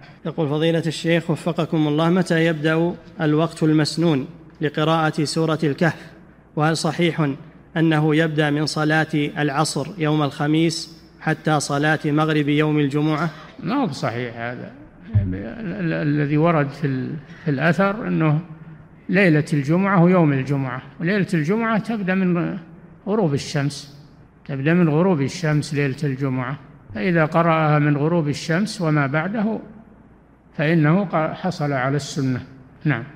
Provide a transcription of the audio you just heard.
يقول فضيلة الشيخ وفقكم الله، متى يبدأ الوقت المسنون لقراءة سورة الكهف؟ وهل صحيح أنه يبدأ من صلاة العصر يوم الخميس حتى صلاة مغرب يوم الجمعة؟ ما هو صحيح هذا. الذي ورد في الأثر أنه ليلة الجمعة ويوم الجمعة، وليلة الجمعة تبدأ من غروب الشمس، ليلة الجمعة. فإذا قرأها من غروب الشمس وما بعده فإنه حصل على السنة. نعم.